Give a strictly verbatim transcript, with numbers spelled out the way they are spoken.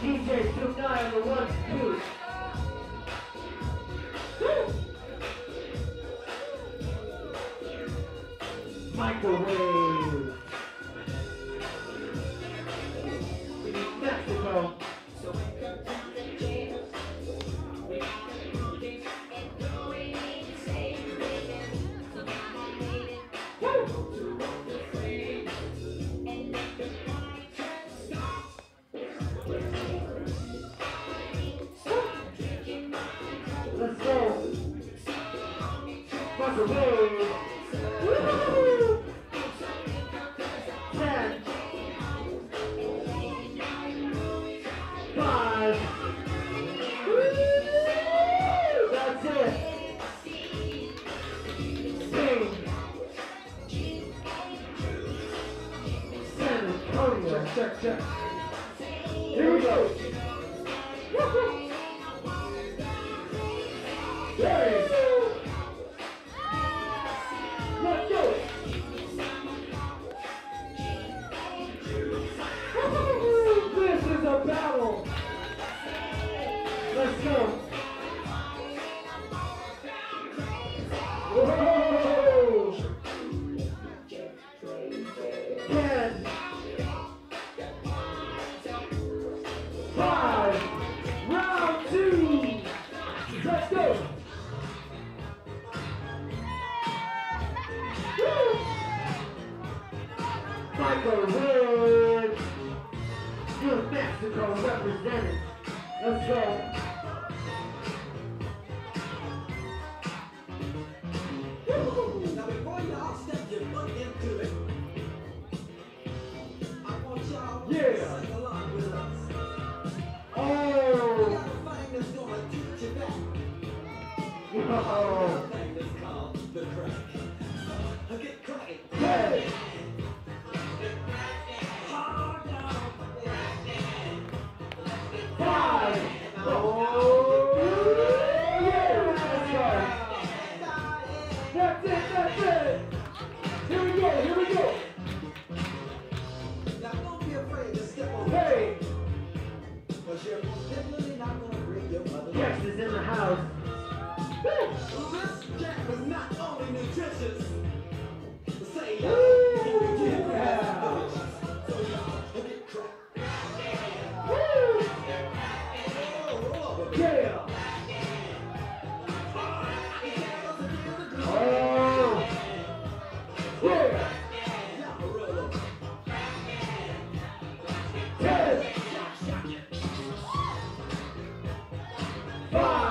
D J Snoop Dogg on the one, two. Microwave. Mexico. Let's go. Microwave. Woo! Ten. Five. Woo! That's it. Sing. San Antonio. Check, check, check. Here we go. Woo-hoo. Hey. Let's go. This is a battle. Let's go. Whoa. Ten. Five. Round two. Let's go. Microwave. New Mexico represented. Let's go. Now before y'all step your foot into it, I want y'all to Yeah. sing along with us. We Oh. got a thing that's gonna teach you back. Yo. A thing that's called the crack. Uh, get cracking. Hey. Hard down. Five. Oh. Yeah. Let's go. That's it. That's it. Here we go. Here we go. Now don't be afraid to step on Hey. because you're definitely not gonna bring your mother. Yes is in the house. Woo. This jack is not only nutritious, but say Woo. uh, you get Yeah. so y'all get cracked. Woo. Oh, roll over. Yeah. Oh. Yeah. Y'all roll over. Ten. Five.